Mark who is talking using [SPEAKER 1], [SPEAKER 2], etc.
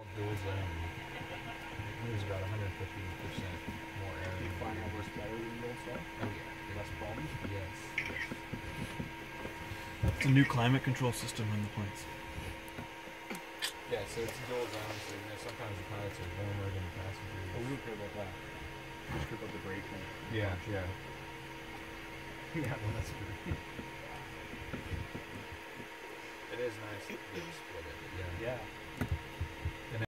[SPEAKER 1] dual zone. It moves about 150% more air.
[SPEAKER 2] Do you find that works better than the old stuff?
[SPEAKER 1] Oh yeah.
[SPEAKER 2] Less problems?
[SPEAKER 1] Yes.
[SPEAKER 3] It's a new climate control system in the planes.
[SPEAKER 1] Yeah, so it's dual zone, so sometimes the pilots are warmer than the passengers.
[SPEAKER 2] Oh, we don't care about that. We just care about the braking.
[SPEAKER 1] Yeah. Yeah, well, that's true. It is nice to be able to split it, yeah.
[SPEAKER 2] Yeah.